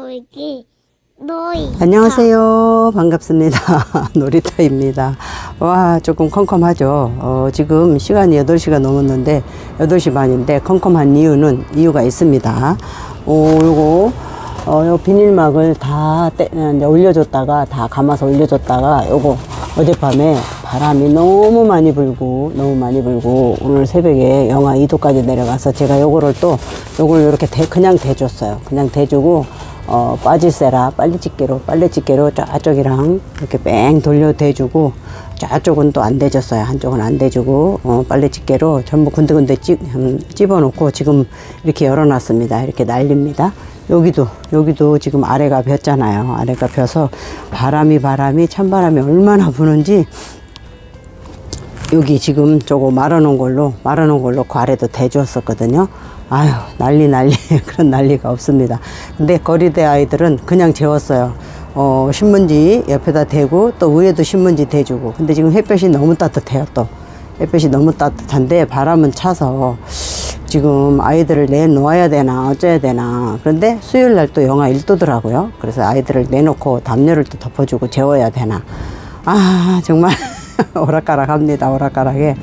놀기 놀이. 안녕하세요. 반갑습니다. 놀이터입니다. 와, 조금 컴컴하죠. 지금 시간이 8시가 넘었는데 8시 반인데 컴컴한 이유가 있습니다. 요거 요 비닐막을 다 이제 올려줬다가 다 감아서 올려줬다가 요거 어젯밤에 바람이 너무 많이 불고 오늘 새벽에 영하 2도까지 내려가서 제가 요거를 요걸 이렇게 그냥 대줬어요. 그냥 대주고 빠질세라 빨래집게로 저쪽이랑 이렇게 뺑 돌려 대주고, 저쪽은 또 안 대줬어요. 한쪽은 안 대주고 빨래집게로 전부 군데군데 집어넣고 지금 이렇게 열어놨습니다. 이렇게 날립니다. 여기도 지금 아래가 폈잖아요. 아래가 펴서 찬바람이 얼마나 부는지, 여기 지금 저거 말아놓은 걸로 그 아래도 대주었었거든요. 아유, 난리 그런 난리가 없습니다. 근데 거리대 아이들은 그냥 재웠어요. 신문지 옆에다 대고 또 위에도 신문지 대주고. 근데 지금 햇볕이 너무 따뜻해요. 햇볕이 너무 따뜻한데 바람은 차서 지금 아이들을 내놓아야 되나 어쩌야 되나. 그런데 수요일 날 또 영하 1도더라고요. 그래서 아이들을 내놓고 담요를 또 덮어주고 재워야 되나. 아, 정말 오락가락합니다. 오락가락에.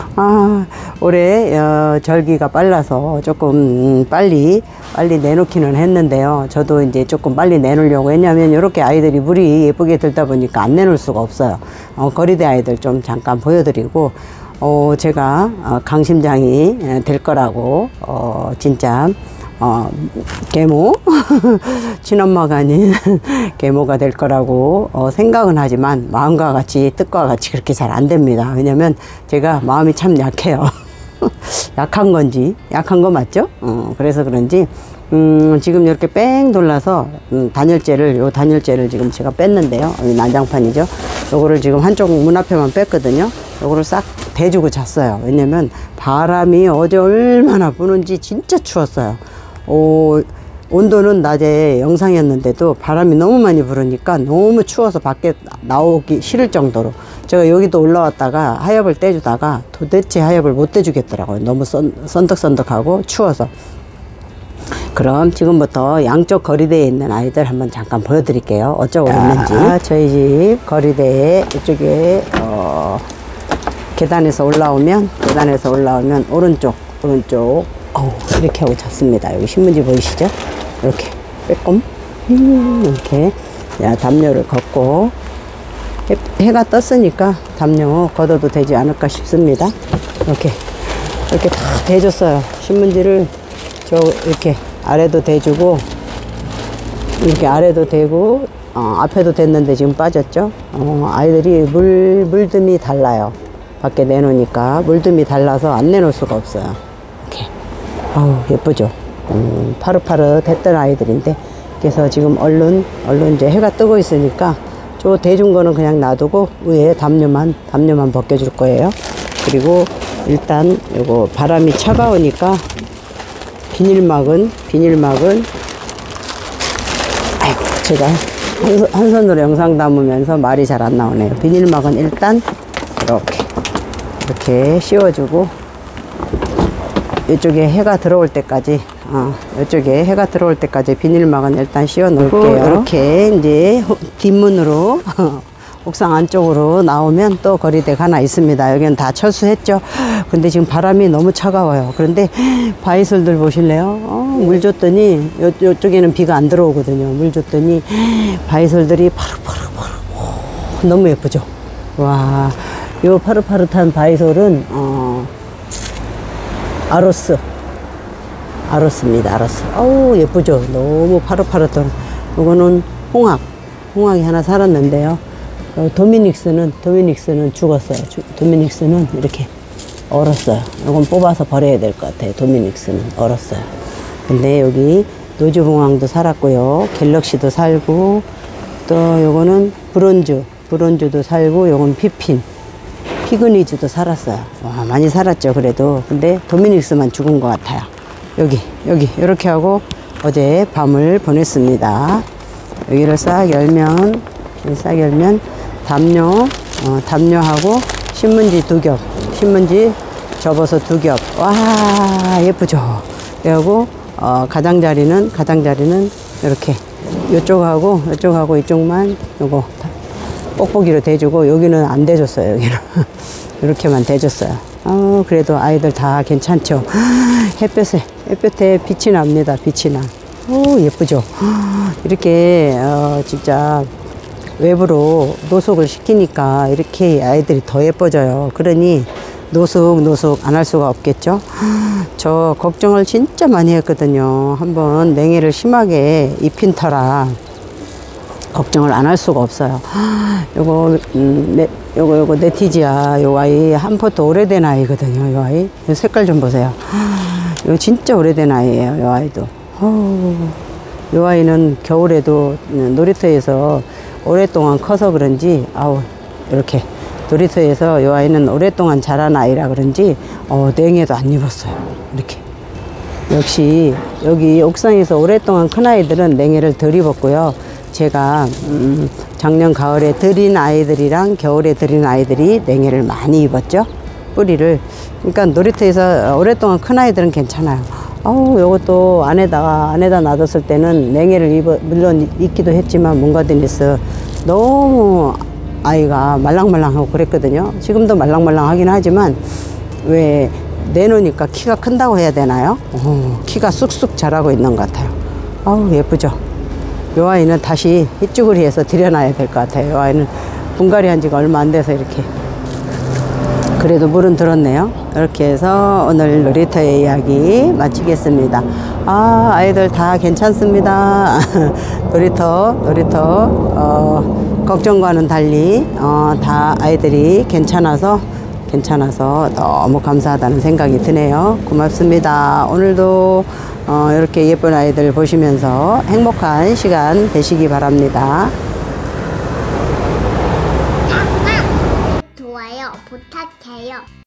올해 절기가 빨라서 조금 빨리 내놓기는 했는데요. 저도 이제 조금 빨리 내놓으려고. 왜냐하면 이렇게 아이들이 물이 예쁘게 들다 보니까 안 내놓을 수가 없어요. 거리대 아이들 좀 잠깐 보여드리고, 제가 강심장이 될 거라고 진짜 계모 친엄마가 아닌 계모가 될 거라고 생각은 하지만 마음과 같이 뜻과 같이 그렇게 잘 안 됩니다. 왜냐면 제가 마음이 참 약해요. 약한 거 맞죠? 그래서 그런지 지금 이렇게 뺑 돌라서 단열재를 지금 제가 뺐는데요. 여기 난장판이죠. 요거를 지금 한쪽 문 앞에만 뺐거든요. 요거를 싹 대주고 잤어요. 왜냐면 바람이 어제 얼마나 부는지 진짜 추웠어요. 온도는 낮에 영상이었는데도 바람이 너무 많이 불으니까 너무 추워서 밖에 나오기 싫을 정도로, 제가 여기도 올라왔다가 하엽을 떼주다가 도대체 하엽을 못 떼주겠더라고요. 너무 썬덕썬덕하고 추워서. 그럼 지금부터 양쪽 거리대에 있는 아이들 한번 잠깐 보여드릴게요. 어쩌고 있는지. 저희 집 거리대에 이쪽에 계단에서 올라오면 오른쪽 이렇게 하고 잤습니다. 여기 신문지 보이시죠? 이렇게 빼꼼 이렇게 담요를 걷고, 해가 떴으니까 담요 걷어도 되지 않을까 싶습니다. 이렇게 다 대줬어요. 신문지를 이렇게 아래도 대주고, 이렇게 아래도 대고 앞에도 됐는데 지금 빠졌죠. 아이들이 물듬이 달라요. 밖에 내놓으니까 물듬이 달라서 안 내놓을 수가 없어요. 예쁘죠? 파릇파릇했던 아이들인데, 그래서 지금 얼른 이제 해가 뜨고 있으니까 저 대준 거는 그냥 놔두고 위에 담요만 벗겨줄 거예요. 그리고 일단 요거 바람이 차가우니까 비닐막은 아이고, 제가 한 손으로 영상 담으면서 말이 잘 안 나오네요. 비닐막은 일단 이렇게 씌워주고, 이쪽에 해가 들어올 때까지 비닐막은 일단 씌워 놓을게요. 이렇게 이제 뒷문으로 옥상 안쪽으로 나오면 또 거리대가 하나 있습니다. 여기는 다 철수했죠. 근데 지금 바람이 너무 차가워요. 그런데 바위솔들 보실래요? 물 줬더니 이쪽에는 비가 안 들어오거든요. 물 줬더니 바위솔들이 파릇파릇 너무 예쁘죠? 와, 요 파릇파릇한 바위솔은 아로스입니다. 아로스. 어우, 예쁘죠? 너무 파릇파릇한. 이거는 홍학이 하나 살았는데요. 도미닉스는 죽었어요. 도미닉스는 이렇게 얼었어요. 이건 뽑아서 버려야 될 것 같아요. 도미닉스는 얼었어요. 근데 여기 노즈홍황도 살았고요. 갤럭시도 살고, 또 요거는 브론즈도 살고, 요건 피그니즈도 살았어요. 와, 많이 살았죠. 그래도. 근데 도미닉스만 죽은 것 같아요. 여기 이렇게 하고 어제 밤을 보냈습니다. 여기를 싹 열면 담요하고 신문지 2겹, 신문지 접어서 2겹. 와, 예쁘죠? 그리고 가장자리는 이렇게 요쪽하고 이쪽만 요거 뽁뽁이로 대주고, 여기는 안 대줬어요. 여기는 이렇게만 대줬어요. 그래도 아이들 다 괜찮죠. 햇볕에 빛이 납니다. 빛이 나. 예쁘죠. 이렇게 진짜 외부로 노숙을 시키니까 이렇게 아이들이 더 예뻐져요. 그러니 노숙 안 할 수가 없겠죠. 저 걱정을 진짜 많이 했거든요. 한번 냉해를 심하게 입힌 터라 걱정을 안 할 수가 없어요. 요거 네티지아. 요 아이 한 포트 오래된 아이거든요. 요 아이 요 색깔 좀 보세요. 요 진짜 오래된 아이예요. 요 아이도. 요 아이는 겨울에도 놀이터에서 오랫동안 커서 그런지, 이렇게 놀이터에서 요 아이는 오랫동안 자란 아이라 그런지 냉해도 안 입었어요. 이렇게. 역시 여기 옥상에서 오랫동안 큰 아이들은 냉해를 덜 입었고요. 제가 작년 가을에 들인 아이들이랑 겨울에 들인 아이들이 냉해를 많이 입었죠. 뿌리를. 그러니까 놀이터에서 오랫동안 큰 아이들은 괜찮아요. 요것도 안에다 놔뒀을 때는 냉해를 물론 입기도 했지만 문가드니스 너무 아이가 말랑말랑하고 그랬거든요. 지금도 말랑말랑하긴 하지만 왜 내놓으니까 키가 큰다고 해야 되나요? 키가 쑥쑥 자라고 있는 것 같아요. 예쁘죠. 요 아이는 다시 휘쭈그리해서 들여놔야 될 것 같아요. 요 아이는 분갈이 한 지가 얼마 안 돼서 이렇게. 그래도 물은 들었네요. 이렇게 해서 오늘 놀이터의 이야기 마치겠습니다. 아이들 다 괜찮습니다. 놀이터 걱정과는 달리 다 아이들이 괜찮아서 너무 감사하다는 생각이 드네요. 고맙습니다. 오늘도 이렇게 예쁜 아이들 보시면서 행복한 시간 되시기 바랍니다. 좋아요 부탁해요.